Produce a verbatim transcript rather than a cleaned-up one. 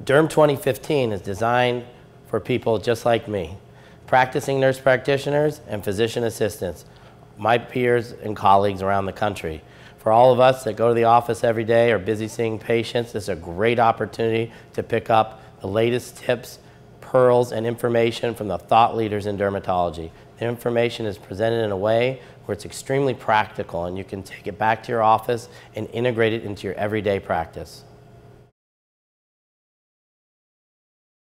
DERM twenty fifteen is designed for people just like me, practicing nurse practitioners and physician assistants, my peers and colleagues around the country. For all of us that go to the office every day or busy seeing patients, this is a great opportunity to pick up the latest tips, pearls, and information from the thought leaders in dermatology. The information is presented in a way where it's extremely practical and you can take it back to your office and integrate it into your everyday practice.